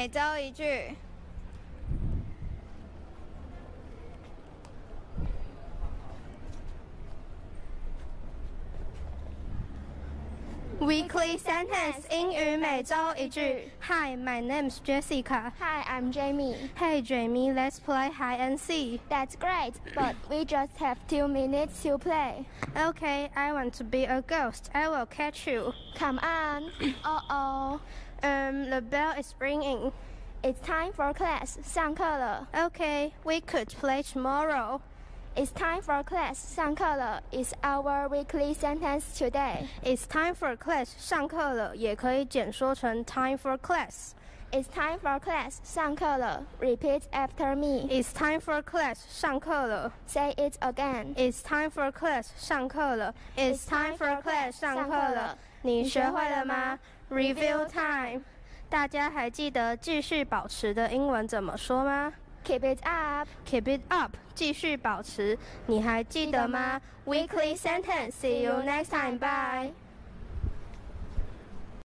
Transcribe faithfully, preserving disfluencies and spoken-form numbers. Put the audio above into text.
每周一句。Weekly sentence 英语每周一句。Hi, my name's Jessica. Hi, I'm Jamie. Hey Jamie, let's play hide and seek. That's great, but we just have two minutes to play. Okay, I want to be a ghost. I will catch you. Come on. Uh-oh. Um, the bell is ringing. It's time for class. 上课了。 Okay, we could play tomorrow. It's time for class. 上课了 is our weekly sentence today. It's time for class. 上课了也可以简说成 time for class. It's time for class. 上课了 repeat after me. It's time for class. 上课了 Say it again. It's time for class. 上课了 It's time for class. 上课了你学会了吗 Review time. 大家还记得继续保持的英文怎么说吗 Keep it up. Keep it up. 继续保持。你还记得吗 Weekly sentence. See you next time. Bye.